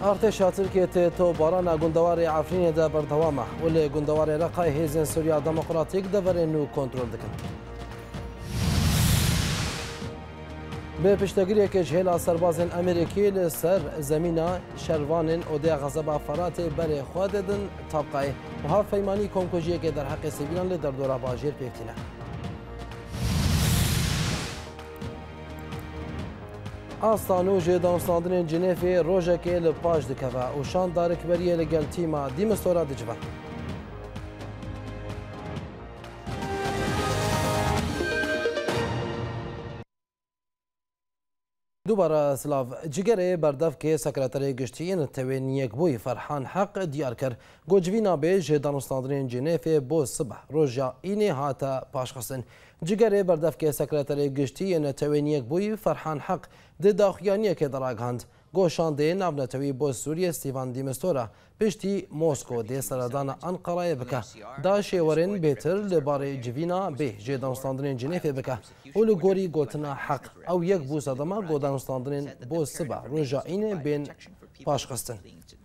ارتشا تركيا توبارانا گوندوار عفرين دا بردوامه واللي گوندوار رقای هیزن سوریا دموکراتیک دورنو کنترل دکن. به پشتگیری که جهل سربازن امریکی لسر زمینه شروانن اودیا غضب فرات بر خوددن طبقه و ها فیمانی کمکوجیه که در حق سیویلان در دوره باجیر پیفتینه. آستانو جه دانستاندن جنیفی روژه که لپاش دکوه و شان دارک بریه لگل تیما دیمستورا دجوه. دوباره سلاف جگره بردف که سکرتری گشتین توین یک بوی فرحان حق دیار کر گوجوینا به جه دانستاندن جنیفی بو صبح روژا اینه هاتا پاشخستن. جگره بردف که سکرتری گشتین توین یک بوی فرحان حق ده داخیانیه که دراغاند گوشانده نابنتوی بو سوریه ستیفان دیمستورا پشتی موسکو ده سردان انقره بکه دا شیورین بیتر لباره جوینا به جه دانستاندن جنیفی بکه اولو گوری گوتنا حق او یک بو صدما گو دانستاندن بو سبا روژا اینه بین پاشخستن.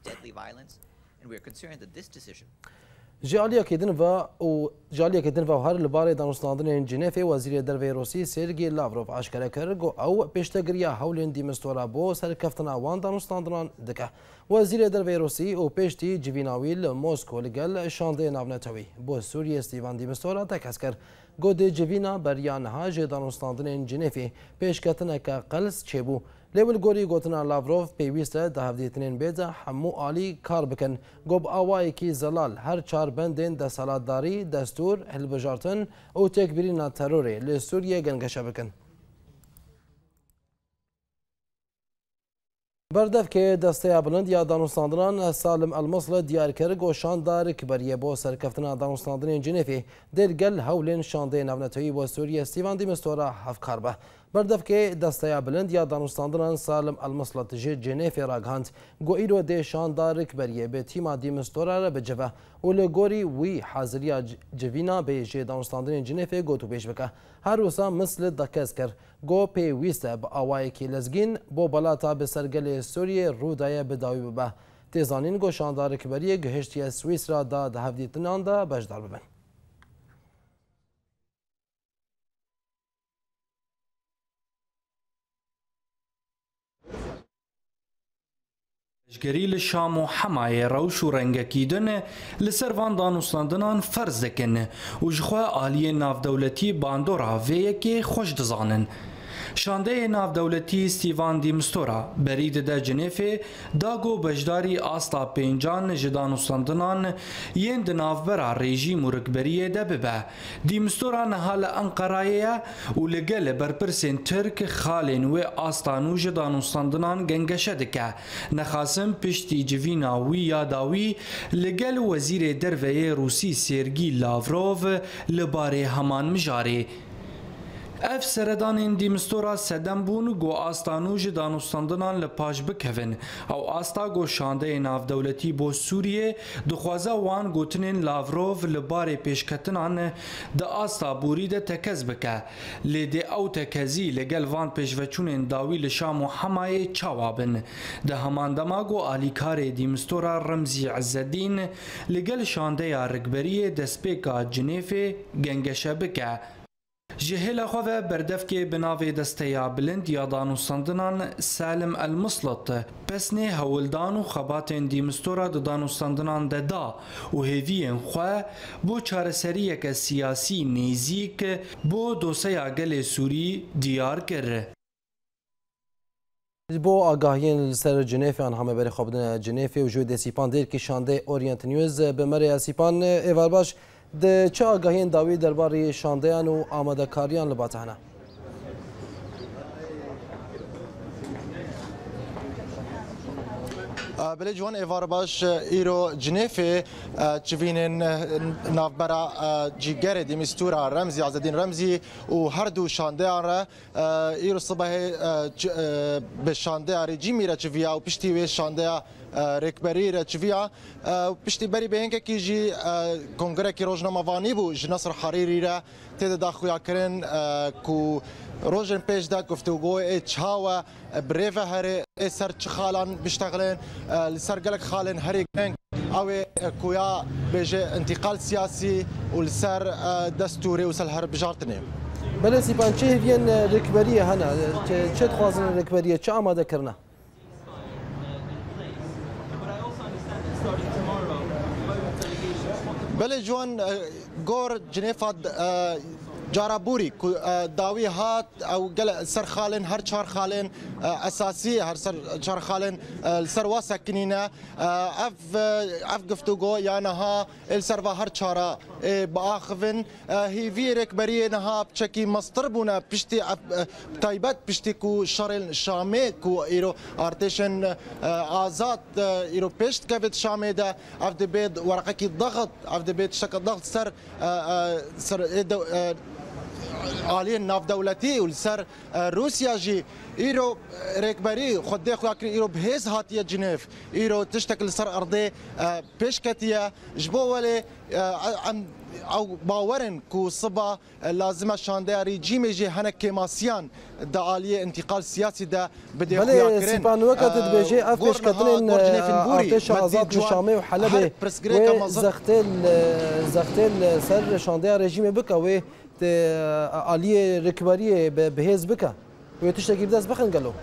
جالیا کدن و هر لباره دانستاندن جنیفی وزیر دروی روسی سرگی لاوروف آشکار کرد او پیشتگیری هولین دیمستورا بو سرکفتن وان دانستاندنان دکه وزیر دروی روسی او پیشتی جویناویل موسکو لگل شانده ناونتوی بو سوریه ستیفان دیمستورا تکس کرد گود جوینا بریان ها جه دانستاندن جنیفی پیشکتن که قلس چبو لیول گوری گوتنا لاوروف پیوسته ده هفدیتنین بیزا همو آلی کار بکن گوب آوائی کی زلال هر چار بندین ده سالاتداری دستور هلبجارتن او تکبیرین تروری لسوریه گنگشه بکن. بردف که دسته بلند یا دانستاندنان سالم المصل دیار کرد و شاندار کبریه با سرکفتن دانستاندن جنیفی درگل هولین شانده نونتوی و سوریه ستیفان دیمستورا هفکار به. بردف که دسته بلند یا دانستاندنان سالم المصل تجه جنیفی راگهاند گو ایرو ده شاندار کبریه به تیما دیمستورا را بجوه و لگوری وی حاضریا جوینا به جه دانستاندن جنیفی گو تو پیش بکه هر روزا مثل دکز کرد گو پیوسته با آوائی که لزگین بو بلاتا به سرگل سوریه رودای بداوی ببه تیزانین گو شاندار کبریه گهشتی سویس را دا ده هفدیتنان دا بجدار ببن. گری لشام و حمایه روش و رنگکیدن لسروان دانستاندنان فرض دکن و جخوا آلیه نافدولتی باندورا ویه که خوش دزانن. شانده نافدولتی ستیفان دیمستورا برید ده جنیفه داگو بجداری آستا پینجان جدانستاندنان ین دنافبرا رژیم و رکبریه ده ببه. دیمستورا نهال انقرایه و لگل برپرسین ترک خالین و آستانو جدانستاندنان گنگشه دکه نخاسم پشتی جوینا وی یاداوی لگل وزیر دروی روسی سرگی لاوروف لباره همان مجاره. اف سردان دیمستورا سدم بون گو آستانو جه دانستاندنان لپاش بکوین او آستا گو شانده نافدولتی بو سوریه دخوازه وان گوتنین لاوروف لباره پیشکتنان ده آستا بوری ده تکز بکه لیده او تکزی لگل وان پیشوچونین داوی لشام و حمایه چاوابن ده همان دماغو آلیکار دیمستورا رمزی عزدین لگل شانده رکبریه دسپیکا جنیفه گنگشه بکه جهل خواه بردف که بناوی دسته بلند یا دانستاندنان سالم المصلط پسنه هولدان و خبات دیمستورا دانستاندنان دا و هیوین خواه بو چارسریه که سیاسی نیزیک بو دوسه گل سوری دیار کرده. بو آگاهین سر جنیفی آن همه بری خوابدن جنیفی و جوی سیپان دیر که شانده اورینت نیوز بمری سیپان ایوال باش ده چه آگاهین داوی درباره شاندهان و آماده کاریان لباتهنه؟ بله جوان ایوار باش ایرو جنیفی چوینن نافبرا جیگر دیمستورا رمزی عزدین رمزی و هر دو شانده آن ایرو صبح به شانده رژیمی را چویا و پشتی و شانده رێکبەری چڤیا پشتی بەری بە هێنگێکی ژی کۆنگرێکی ڕۆژنامەوانی بوو ji نەسر حەریریرە تێدا داخویاکردن ku روژن پیش دا گفتگوی چاوه بريفه هري سر خالان بيشتغلين لسر قالك خالن هري جنك او كويا بيجي انتقال سياسي ولسر دستوري وسل هر بجارتني بله سیپان چه هیوین رکبریه هنه چه تخوازن رکبریه چه آماده کرنه بله جوان گور جنیفاد جارابوري داوي هات او قال سر خالن هر شهر خالن اساسيه هر سر شهر خالن سر واسكنينا اف قفتوغو يانها السر هر شهر باخفن هي فيرك برينها بشكي مستربونا بشتي تايبات بشتي كو شرل شامي كو ايرو ارتيشن ازات ايرو بيشت كافيت شامي دا اف دبيد ورقكي ضغط اف دبيد شكل ضغط سر عالية ناف دولتي ولسر روسيا جي ايرو ريكبري خدي خويا ايرو بهيز هاتيه جنيف ايرو تشتكل سر ارضي بيشكتيه جبو ولي او باورن كو صبا لازم شاندي ريجيم يجي هنا كيماسيان دا عاليه انتقال سياسي دا بدي خويا كرين سيبان وقت بيجي افش كتلين ارتش ازاد شامي وحلبه زختل سر شاندي ريجيم بكا و عاليه ركبريه بهيز بكا ويتشتكي بداس بخن قالوا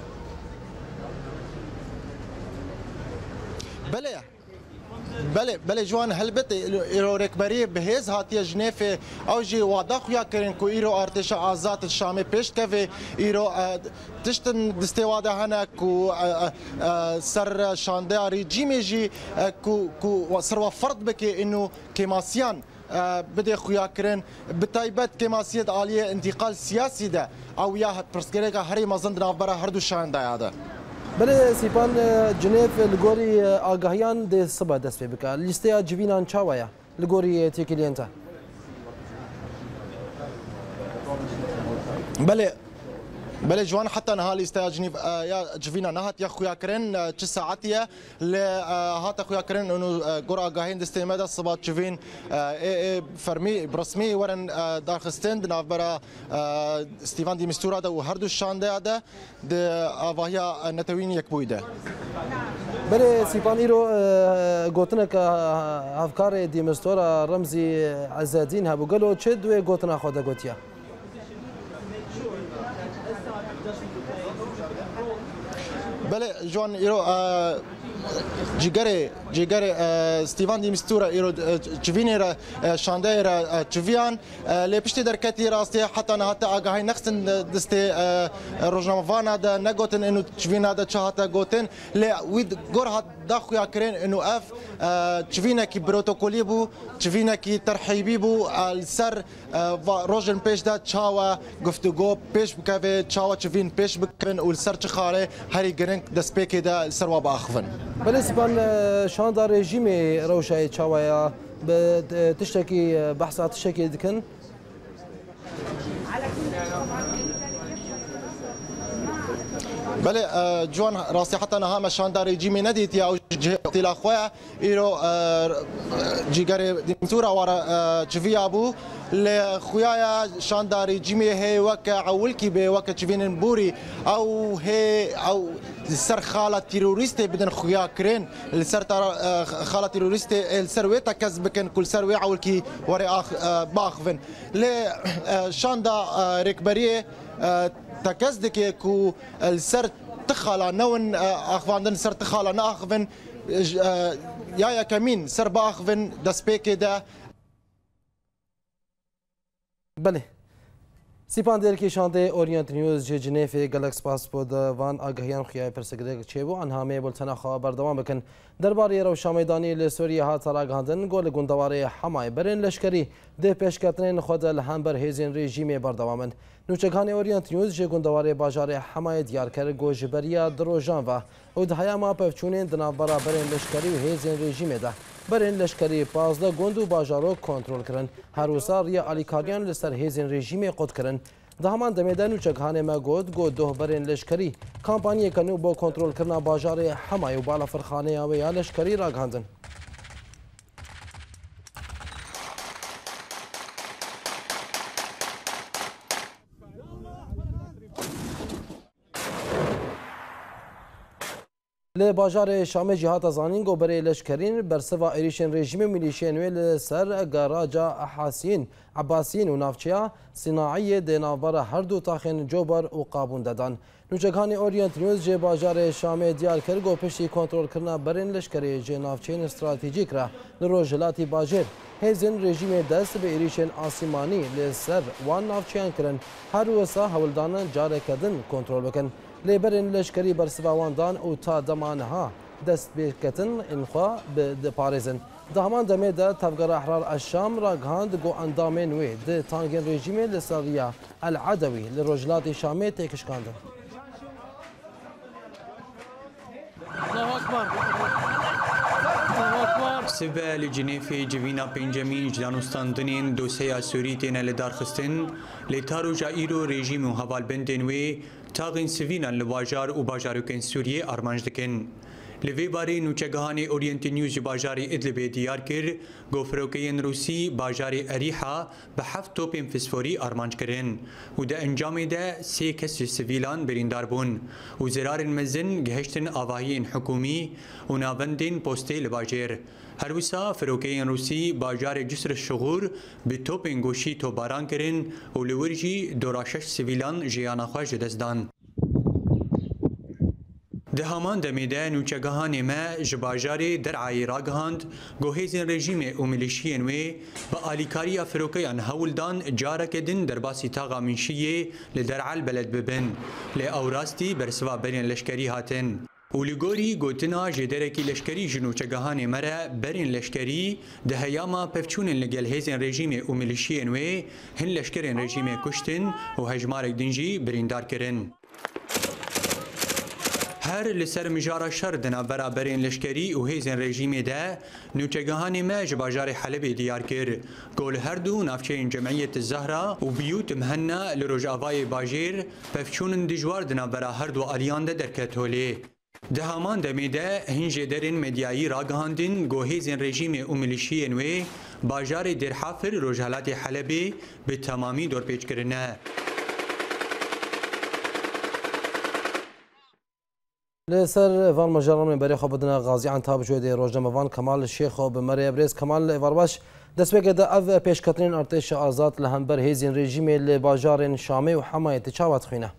بله جوان هلبت ايرو ركبري بهيز هاتيه جنيف او جي واضح خويا كرين كو ايرو ارتش ازات الشامي بيش كافي ايرو تشتن دستواده هنا كو سر شاندي ريجيم جي كو سر فرض بكي انه كيماسيان بدي خويا كرين بتايبات كيماسيه عاليه انتقال سياسي ده او يا برسكريكا هري مازندنا برا هردو شاندا هذا بله سیپان جنیف لگوری آگاهیان ده صبح دست بکه لیسته جوینان چاویا لگوری تیکیلینتا بله جوان حتى نهالي استاجني يا جفينا نهات يا خويا كرين تش ساعتيه ل هات خويا كرين انه قرا قاهين دستيمدا صبات جفين فرمي برسمي ورن دارخستند نافبرا ستيفان دي مستورا ده وهردو الشانده ده افاهيا نتوين يكبويده بله سیپان ایرو گوتنه که افکار دي مستورا رمزي عزادين هبو قالوا چه دوی گوتنه خوده گوتیا بله جوان ايرو جيجاري ستيفان دي مستورا ايرو تشفينيرا شانديرا تشفيان لي بشتي دركتي راستي حتى انا حتى اغاي نخسن دستي روجنافانا دا نغوتن انه تشفينا دا حتى غوتن لي ويد غور داخو يا كرين انه اف تشفينا كي بروتوكولي بو تشفينا كي ترحيبي بو السر روجن بيش دا تشاوا گفتگو بيش بكافي تشاوا تشفين بيش بكن والسر تخاري هاري جرينك دسبيكي دا السر وباخفن بله سیپان شاندا رژیم روشای چاوایا تشتكي بحثات تشتكي دكن بله جوان راسي حتى انا هم شاندا ريجيمي نديت يا جهتي لاخويا ايرو جيجاري ديمتورا ورا تشفيا ابو لخويا شاندا ريجيمي هي وكا عولكي بي وكا تشفين بوري او هي او السر خاله تيروريستي بدن خويا كرين السر خاله تيروريستي السرويتا كسبكن كل سروي عولكي وري باخفن ل شاندا ركبريه تكزدك كو السر تخالا نون اخفاندن سر تخالا ناخفن يا كمين سر باخفن دسبيكي دا بله سیپان در کی شانده اورینت نیوز جنیف گلکس پاسپورت وان آگاهیان خیای پرسگرگ چیبو آنها می بولتنا خبر دوام بکن درباره روش میدانی لسوریه ها تراگاندن گل گندواره حمای برین لشکری ده پیشکتنین خود لهمبر هیزین رژیم بردوامن نوچگان اورینت نیوز جه گندواره باجار حمای دیارکر گوجبریا دروژان و اودهایا ما پفچونین دنابرا برین لشکری و هیزین رژیم ده برین لشکری 15 گند و باجارو کنترل کرن هر روزا ریا الیکاریان لسر هیزین رژیم قد کرن دهمان دمیدن و چکهانه ما گود دوهبرین لشکری کامپانی کنو با کنترل کرنا باجار حمای و بالا فرخانه و یا لشکری راگهاندن. لی باجار شام جهات زانین گوبره لشکرین برسوا ایریشن رژیم میلیشین ویل سر گاراجا حاسین عباسین و نافچیا صناعی دیناور هر دو تاخین جوبر و قابون دادن. نوچگان اورینت نیوز جه باجار شام دیار کرد گو پشتی کنترل کرنا برین لشکری جه نافچین استراتژیک را لروجلاتی باجر هزین رژیم دست به ایریشن آسیمانی لی سر وان نافچیان کرن هر وسا هولدان جاره کردن کنترل بکن. لیبرین لشکری برسواندان و تا دمانها دست بکتن انخوا به پارزن. دهمان دمه ده تفگر احرار الشام را گهاند گو اندامین وی ده تانگین رژیم لسریا العدوی لروجلات شامی تکشکاندن. سبا لجنيفي جوينا بنجامين جدانوستاندنين دوسيا سوريتين لدارخستن لتارو جائرو ريجيم هوال بندن وي تاغين سوينا لواجار و باجاروكين سوريا ارمانج دكن لوی باری نوچگهانی اورینت نیوز باجاری ادلب دیار کر گفروکین روسی باجاری اریحا به 7 توپ فسفوری آرمانج کرن و ده انجام ده 3 کس سویلان بریندار بون و زرار مزن گهشتن آواهی حکومی و ناوندین پوستی لباجر هر وسا فروکین روسی باجار جسر شغور به توپ گوشی تو باران کرن و لورجی دوراشش سویلان جیانا خواج دزدان ده همان دمیده نوچگهان ما جباجاری درعای راگهاند گوهیزین رژیم و ملیشیین وی با آلیکاری فروکیان هولدان جارکدن در باسی تاغا منشیه لدرعال بلد ببن لی اوراستی برسوا برین لشکری هاتن اولیگوری گوتنا جدرکی لشکری جنوچگهان مرا برین لشکری ده هیاما پفچونن لگل هیزین رژیم و ملیشیین وی هن لشکرین رژیم کشتن و هجمارک دنجی بریندار کرن هر لسر مجارا شر دنا برابرین لشکری و هیزن رژیم ده نوچگهان ما جباجار حلب دیار کر گول هر دو نافچین جمعیت الزهرا و بیوت مهنا لروج آوای باجیر پفچونن دجوار دنا برا هر دو آلیان ده درکتولی ده همان دمیده هنج درین مدیایی راگهاندین گو هیزن رژیم و ملیشیین وی باجار درحافر روجهلات حلبی به تمامی دور پیچ کرنه لسر وان مجرم من بري خبدنا غازي عن تاب شوية روجنا وان كمال الشيخ وبمري بريز كمال ورباش دست بقى اف پیش كترين ارتش آزاد لهمبر هيزين رژيم لباجار شامي وحماية تشاوات خوينه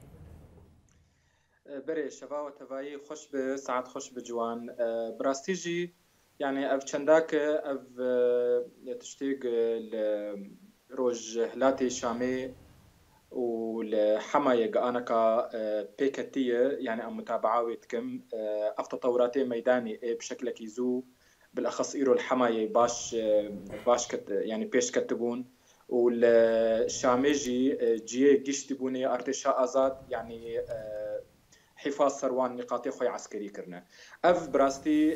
بري شباب وتفاي خوش بساعات خوش بجوان براستيجي يعني اف چنداك اف تشتيق لروج هلاتي شامي والحماية قانكا بيكتية يعني أم متابعة كم أف تطورات ميداني بشكل كيزو بالأخص إيرو الحماية باش يعني بيش كتبون والشاميجي جي جيش تبوني ارتشاء آزاد يعني حفاظ سروان نقاطي خوي عسكري كرنا اف براستي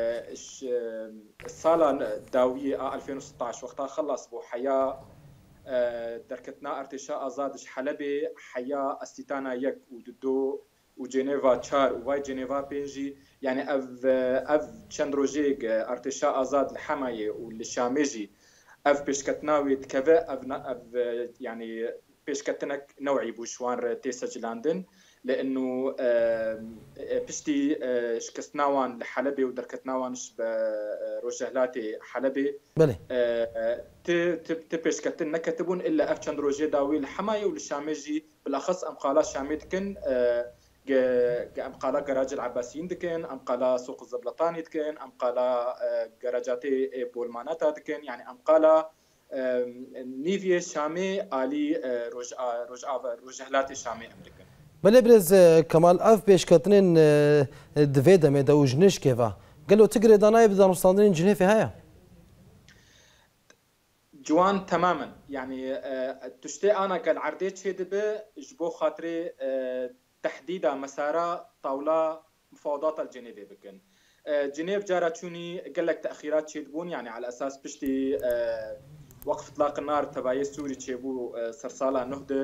الصالة داوية 2016 وقتها خلص بو حياة دركتنا ارتشاء آزادش حلبي حياة استيتانا يك وددو وجنيفا تشار وواي جنيفا بينجي يعني اف تشندروجيك ارتشاء آزاد الحماية والشاميجي اف بيشكتناوي تكفى اف يعني بيشكتنك نوعي بوشوان تيسجلاندن لانه بشتي شكستناوان لحلبي ودركتناوانش بروجهلاتي حلبي بلي تبش كتن كتبون الا اف تشندروجي داوي الحمايه والشاميجي بالاخص امقالا شاميتكن امقالا جراج العباسيين دكن امقالا سوق الزبلطاني دكن امقالا جراجاتي بولماناتا دكن يعني امقالا نيفي شامي الي روجهلاتي شامي امريكان بله برز کمال اف پیش کتنین دویده می دوجنش که و قالوا تقري داناي بدانستاندين جنيفي هيا جوان تماما يعني تشتي انا قال عرديت هدبه جبو خاطري تحديدا مسارا طاوله مفاوضات الجنيفي بكن جنيف جاراتشوني قال لك تاخيرات شيدبون يعني على اساس بشتي وقف اطلاق النار تبعي السوري تشيبو سرساله نهده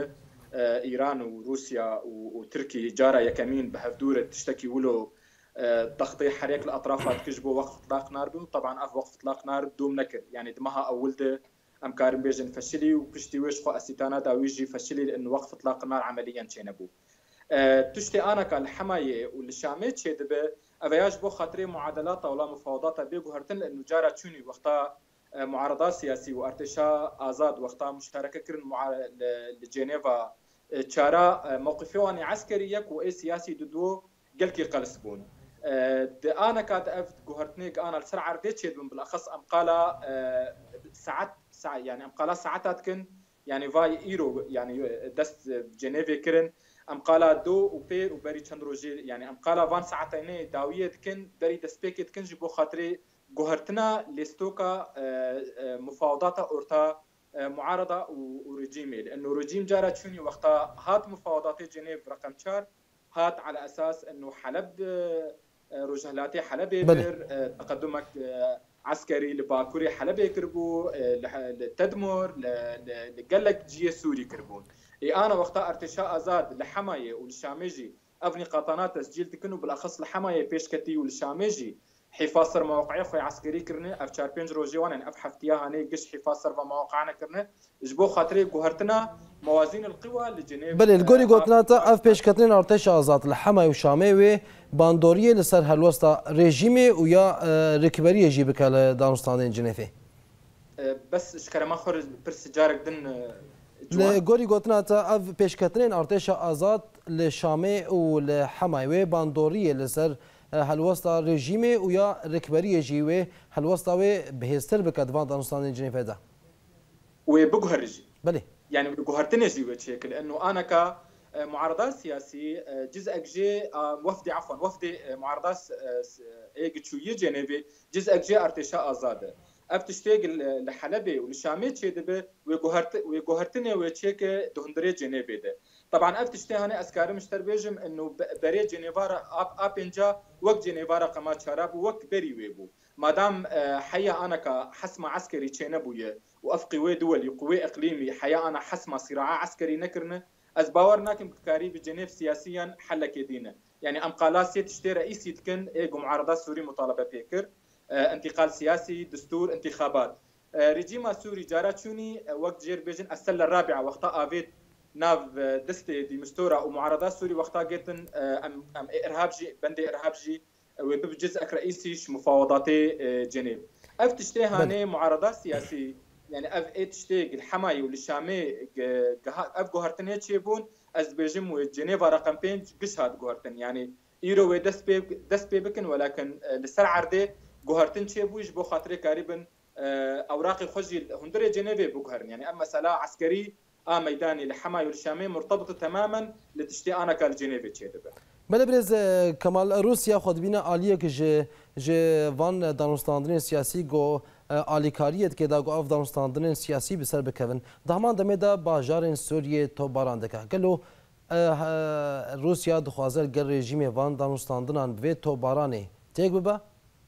ايران وروسيا وتركي جارة يكمين بهفدورة تشتكي ولو تغطية حريق الأطرافات كجبو وقف إطلاق نار بو طبعا أف وقف إطلاق نار بدوم نكر يعني دمها أولده أم كارم بيجن فشلي وكشتي ويش خو أسيتانات أو يجي فشلي لأنه وقف إطلاق النار عمليا شينبو تشتي أنا كالحماية والشاميت شيد به أفياج بو خاطري معادلات ولا مفاوضات بيجو هرتن لأنه جارة تشوني وقتها معارضات سياسي وارتشاء آزاد وقتها مشاركة كرن لجنيفا تشارا موقفيواني عسكري يك وإي سياسي دو قلكي قلسبون أنا كاد أفت جوهرتنيك أنا السرعة عرديت شيء بالأخص أمقالة ساعات يعني أمقالة ساعات كن يعني فاي إيرو يعني دست جنيفي كرن أمقالة دو وبير وبري تشندروجي يعني أمقالة فان ساعتين داوية كن بري دسبيكت كن جبو خاطري جوهرتنا لستوكا مفاوضات أورتا معارضة ورجيمي لأنه رجيم جارت شوني وقتها هات مفاوضات جنيف رقم 4 هات على أساس أنه حلب رجهلاتي حلب يبر تقدمك عسكري لباكوري حلب يكربو لتدمر لقلك جي سوري كربون أنا وقتها ارتشاء آزاد لحماية والشامجي أبني قطانات تسجيل تكنو بالأخص لحماية بيشكتي والشامجي حفاظر مواقعي خوي عسكري كرني اف 4 روجي وانا اف حفتيا هاني قش حفاظر مواقعنا كرني جبو خاطري جوهرتنا موازين القوى لجنيف بله الجوري قوتناتا اف پیش کتنین ارتش آزاد لحمای و شامي و باندوريه لسر هلوستا رژیمی و یا رکبری جی بکال دانستان جنیفه بس اشكر ما خرج برس جارك دن الجوري قوتناتا اف پیش کتنین ارتش آزاد لشامي و لحمای و باندوريه لسر هلوستا رژیمی و یا رکبری جی و هلوستا و بهستر بکدوان دانستان جنیفه ده وبجهرجي بله يعني جوهرتني جي وتشيك لانه انا كمعارضات سياسي جزء جي وفدي عفوا وفدي معارضات ايجتشويه جنيفي جزء جي ارتشاء آزاد افتشتيق لحلبي والشامي تشيدبه وجوهرتني وتشيك دهندري جنيفي ده طبعا افتشتي هاني اسكاري مشتر بيجم انه بري جنيفارا ابنجا وقت جنيفارا قمات شراب وقت بري ويبو مادام حيا انا كحسمه عسكري تشينبويه وافقي وي دولي قوي اقليمي حيا انا حسمه صراع عسكري نكرنا از باورناكم كاري بجنيف سياسيا حلك يدينا يعني ام قالاسيت تشتي رئيسي تكن ايجو معارضات سوري مطالبه بيكر انتقال سياسي دستور انتخابات رجيم سوري جاراتشوني وقت جير بيجن السله الرابعه وقتها افيت ناف دستي دي مستوره ومعارضات سوري وقتها جيتن ام ارهابجي بندي ارهابجي وبجزء رئيسي مفاوضاتي جنيف افتشتي هاني معارضات سياسي يعني اف اتشتيق الحماي والشامي اف جوهرتن هيتشيبون از بيجم وجنيفا رقم 5 قشهاد جوهرتن يعني ايرو دست بي بكن ولكن لسر عرضي جوهرتن تشيبوش بو خاطري قريبا اوراقي خجي هندري جنيفي بوغهرن يعني اما سلا عسكري ميداني لحماي والشامي مرتبطه تماما لتشتي انا كال جنيفي تشيدبه بلبرز كمال روسيا خود بينا عاليه که وان دانستاندن سیاسی گو آلیکاریت که دا گو اف دانستاندن سیاسی بسر بکوین دهمان دمه دا باجار سوریه تو بارانده که گلو روسیا دخوازر گر رژیم وان دانستاندنان به تو بارانه تیگ ببا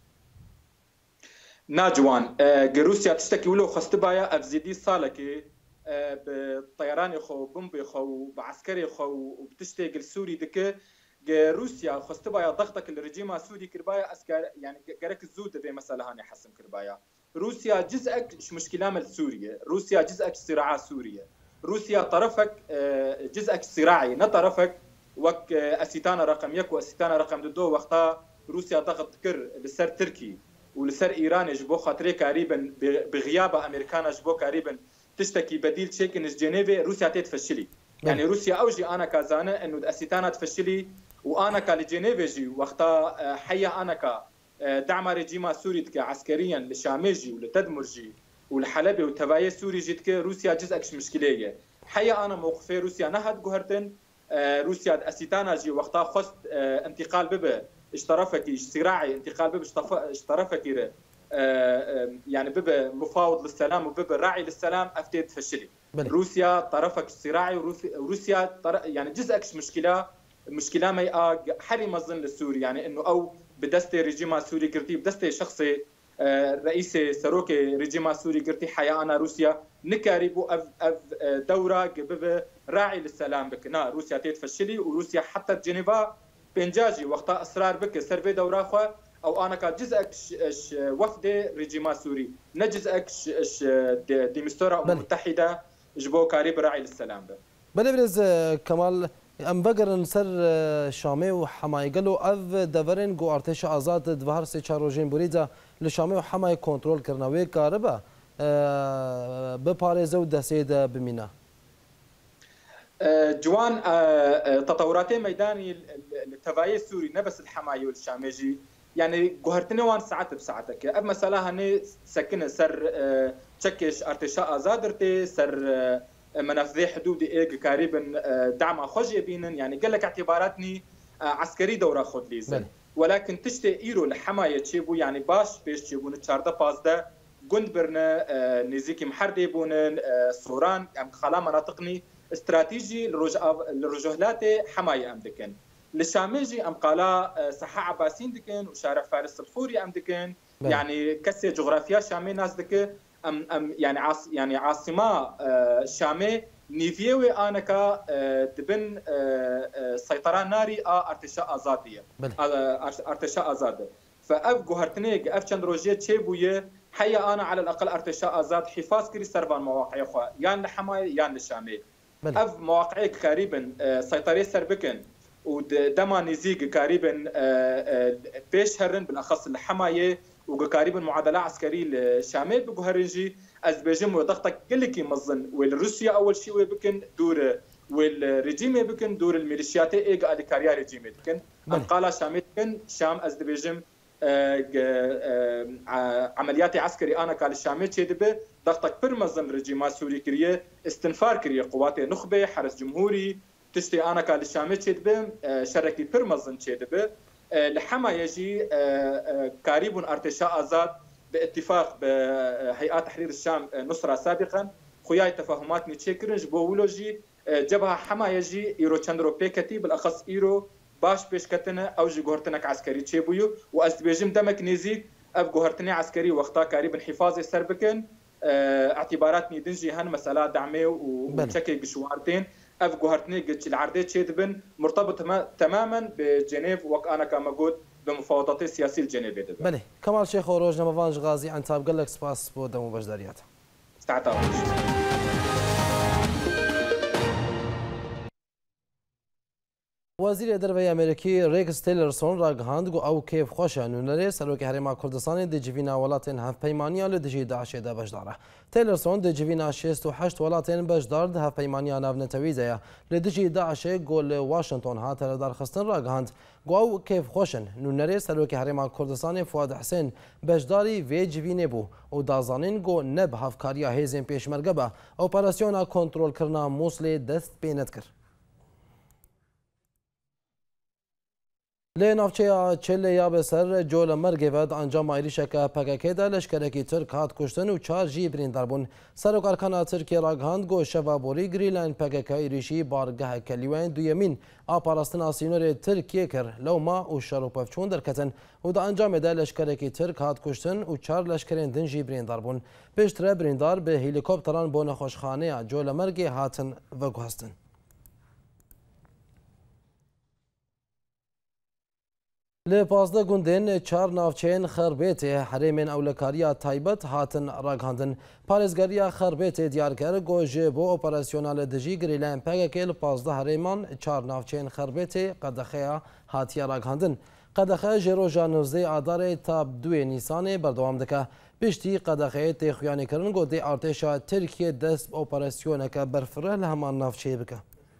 ناجوان روسيا تشتكي ولو خستبايا افزيدي صالكي بالطيران خو بومبي خو بعسكري خو وبتشتغل السوري دك روسيا خستبايا ضغطك الرجيم السوري كربايا اسكار يعني قالك الزود في مساله هاني حسم كربايا روسيا جزءك مشكله مال سوريا روسيا جزءك صراع سوريا روسيا طرفك جزءك صراعي نطرفك وك اسيتانا رقم يك واسيتانا رقم دو وقتها روسيا ضغط كر لسر تركي ولسر ايران يجبو خاطري قريبا بغياب امريكان يجبو قريبا تشتكي بديل شيكنز جنيفي روسيا تتفشلي يعني روسيا اوجي انا كازانه انه اسيتانا تفشلي وانا كالجنيفي وقتها حيا انا ك دعم رجيم سوري عسكريا لشامجي ولتدمرجي والحلبي وتبايا سوري جيتك روسيا جزء مشكليه حيا انا موقفي روسيا نهد جوهرتن روسيا اسيتانا جي وقتها خست انتقال ببه اشترافك صراعي انتقال ببه اشترافك يعني ببه مفاوض للسلام وببه راعي للسلام افتيت فشلي روسيا طرفك صراعي وروسيا يعني جزء مشكله ما حري مظن للسوري يعني انه او بدستي رجيم السوري كرتي بدستي شخصي رئيس سروك رجيم سوري قرتي حيا أنا روسيا نكاريبو أف دورة قبب راعي للسلام بكنا روسيا تتفشلي وروسيا حتى جنيفا بنجاجي وقتها أسرار بك سيرفي دورة خوا أو أنا كجزء وفد رجيم سوري نجزء ديمستورا متحدة جبو كاريب راعي للسلام بنبرز كمال ام بگرن سر شامه و حمای گلو اف دورن گو ارتش آزاد دوهر سه چاروجین بریدا لشامه و حمای کنترل کرنوی کاربا بپارزه و دسید بمینا جوان تطورات ميداني التفاعل السوري نبس الحماية والشامجي يعني قهرتنا وان ساعات بساعتك اب مثلا هني سكن سر تشكش ارتشاء آزادرتي سر منافذي حدودي ايج قريبا دعم خوجي بينن يعني قال لك اعتباراتني عسكري دوره خود ليزن ولكن تشتي ايرو لحمايه تشيبو يعني باش بيش تشيبون تشاردا بازدا قند برنا نزيكي محردي بونن سوران ام خلا مناطقني استراتيجي للرجهلات حمايه ام دكن للشامجي ام قالا صحه عباسين دكن وشارع فارس الفوري ام دكن يعني كسي جغرافيا شامي ناس دكن ام يعني عاصمه شامي نيفيوي انكا تبن سيطره ناري ارتشاء ازاديه ارتشاء ازاد فاف جوهرتنيك اف چندروجيه تشيبويه حيا انا على الاقل ارتشاء ازاد حفاظ كري سربان مواقع خو يان لحمايه يان للشامي اف مواقعك قريبا سيطره سربكن ودما نزيق قريبا بيشهرن بالاخص الحمايه وقريبا معادله عسكريه للشامل بجوهرنجي ازبيجم وضغطك كلكي مظن والروسيا اول شيء وبكن دور والرجيم بكن دور الميليشيات ايجا ادكاريا رجيم بكن قال شامل كن شام ازبيجم عمليات عسكري انا قال الشامل تشدب ضغطك برمزن رجيمات سوري كريه استنفار كريه قوات نخبه حرس جمهوري تشتي انا قال الشامل تشدب شركي برمزن تشدب لحما يجي قريب ارتشاء آزاد باتفاق بهيئات تحرير الشام نصرة سابقا خوياي تفاهمات نتشكرنج بولوجي جبهة حما يجي ايرو تشندرو بيكتي بالاخص ايرو باش بيشكتنا او جي جوهرتنك عسكري تشيبويو واستبيجم دمك نيزيك اف جوهرتني عسكري وقتا قريبا حفاظي سربكن اعتبارات نيدنجي هن مسألة دعمي وشكل بشوارتين اف جوهرتني قلت العردات شيدبن مرتبط تماما بجنيف وكأنا كموجود بمفاوضات السياسية الجنيفية. بله كمال شيخ وروج نمافانج غازي عن تاب قال لك سباس بودم وبجداريات. استعطاء. وزیر دربی امریکی ریکس تیلرسون را گهاند گو او کیف خوشه نونری سروک حریم کردستان دی جوینا ولاتین هف پیمانیا لدجی داعش دا بجداره. تیلرسون دی جوینا 68 ولاتین بجدار هف پیمانیا ناونتویزه لدجی داعش گل واشنطن هاتر درخستن را گهاند گو او کیف خوشن نونری سروک حریم کردستان فؤاد حسین بجداری وی جوینه بو و دازانین گو نب هفکاریا هیزن پیشمرگه با اپراسیون کنترل کرنا موصل دست بیند کرد. لنافچه چله یا بسر جول مرگ ود انجام ایریشک پککه ده لشکرکی ترک هات کشتن و 4 جی بریندار بون سرک ارکان ترکیه را گهاند گو شوابوری گریلن پککه ایریشی بارگه کلیوین دویمین آپاراستن آسینور ترکیه کر لوما و شروپفچون درکتن و ده انجام ده لشکرکی ترک هات کشتن و 4 لشکرین دن جی بریندار بون پیشتره بریندار به هلیکوپتران بون خوشخانه جول مرگ هاتن و گوهستن. لپازده گوندن 4 ناوچین خربیت حریم اولکاریا تایبت هاتن راگهاندن پارێزگەریە خربێتێ دیارکەر گۆژێ بۆ ئۆپەراسیۆنالە دژی گریلایەن پێگەکێ لە 15 هەرێمان 4 ناوچین خربێتێ قەدەخەیە هاتیە راگهاندن قەدەخە ژێرۆژە 19 ئادارێ تا 2 نیسانێ بەردەوام دەکە پشتی قەدەخەیە تێخویانیکردن گۆ دێ ئارتێشە ترکیە دەست ئۆپەراسیۆنەکە بەرفرە لە هەمان ناوچەیە بکە.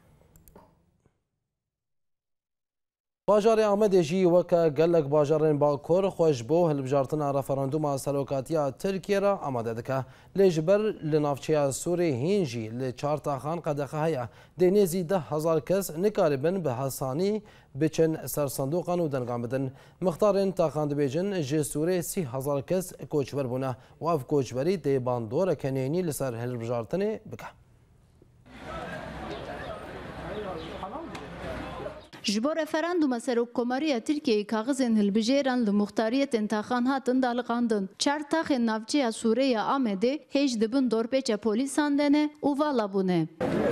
باجار ئامادێژی وەکە گەلک باژارên باکۆر خۆش بۆ هەڵبژارتنا ڕەفەرەندوما سەرۆکاتیە ترکیێرە ئامادە دەکە لێژبەر لە ناوچەیە سوورێ هینجی لە 4 تاخان قەدەخە هەیە دێنێزی 10,000 کەس نکاربن بە هەسانی بچن سەرسەندوقان و دەنگان بدن مختارên تاخان دەبێژن ji سوورێ 30,000 کەس کۆچبەر بوونە و ئەف کۆچبەری دێ باندۆرەکە نێنی لەسەر هەڵبژارتنê بکە. Ji bo referanduma Serokkomariya Tirkiyeyê kaxizên hilbijêran li muxtariyetên taxan hatin daliqandin. Çar taxên navçeya Sûreya Amedê hêj dibin dorpêça polîsan de ne û vala bûne.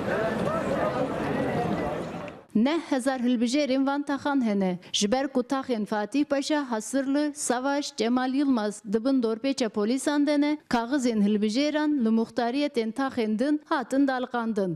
Ne hezar hilbijêrên van taxan hene. Ji ber ku taxên Fatih Paşa, Hasırlı, Savaş, Cemal Yılmaz dibin dorpêça polîsan de ne, kaxizên hilbijêran li muxtariyetên taxên din hatin daliqandin.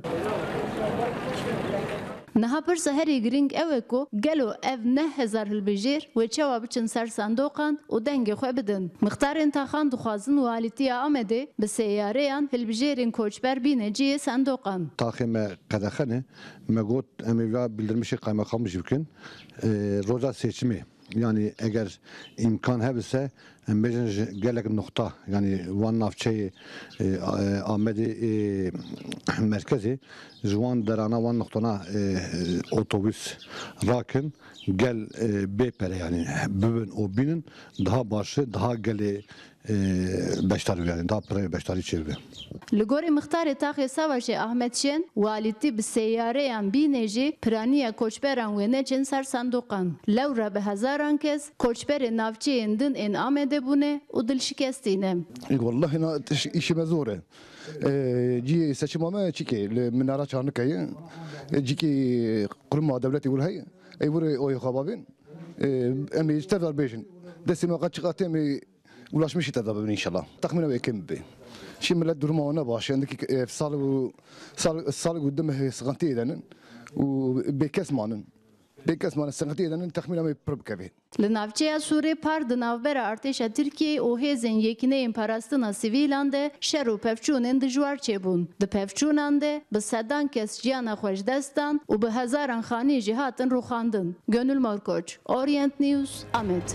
Niha pirsa herî giring ew e ku gelo ev ne hezar hilbijêr wê çawa biçin ser sandoqan û dengê xwe bidin. Mixtarên taxan dixwazin walîtiya Amedê bi seyyareyan hilbijêrên koçber bîne ciyê sandoqan. Taxê me qedexene me got em ê vêya bildirmişê kaymakam jî bikin roja seçimê. Yani eğer imkan hebise em bêjin gelek nokta yani wan navçeyê Amedê merkezê ji wan derana wan noktana otobüs rakin gel bêpere yani bibin û bînin daha başı daha gelê beşdarî yani daha pirê beşdarî çêbibe. Li gorî mixtarê taxê Savaşê Ahmed Şên walîtî bi seyyareyan bînê jî piraniya koçberan wê neçin ser sandoqan. Lewra bi hezaran kes koçberê navçeyên din ên Amedê bûne û dilşikestîne. Wallahi işime zor e. Cî seçima me çîkê li Minara Çarnıkayê cîkê kuruma devletê wir heye ey wir oy xababin em ê tevdar bêjin destê me qet çiqat em ê ulaşmışı tevdar bibin inşallah. Taxmîna wê kim be. Şimdi millet durumu ona baş. Endiki sal gündeme sıkıntı edenin û bêkesmanin. Bêkesmanin sıkıntı edenin taxmîna me pir bikeve. Li navçeya Sûrê par di navbera artêşa Tirkiyeyê û hêzên yekîneyên parastina sivîlan de şer û pevçûnên dijwar çêbûn. Di pevçûnan de bi sedan kes jiyana xwe ji dest dan û bi hezaran xanî jî hatin rûxandin. Gönül Morkoç, Orient News, Amed.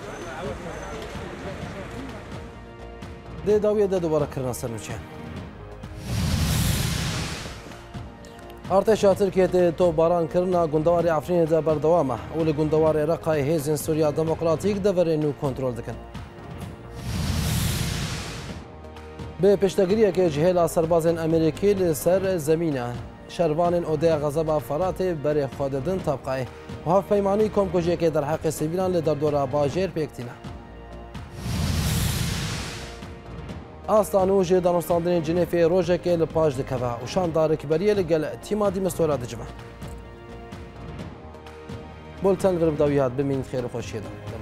Dê dawiye de dubara kirina ser nûçe. Artêşa Tirkiyeyê tê topbaranekirina gundewarê Efrînê de berdewam e û li gundewarê Reqayê hêzên Sûriya Demokratîk deverên nû kontrol dikin. Bi pêştegiriyekê ji hêla serbazên Amerîkî li ser zemîne şervanên odeya Xezeba Feratê berê xwe didin Tabqayê û hevpeymanî komkujiyekê derheqê sivîlan li derdora bajêr pêk tîne. Aslan û ji danûstandinên Cinêfê rojekê li paş dikeve û şandarekberiye li gel tîma dîmestora dicive. Bulten vir bi dawî hat bimînin xêr û xweşiyê de.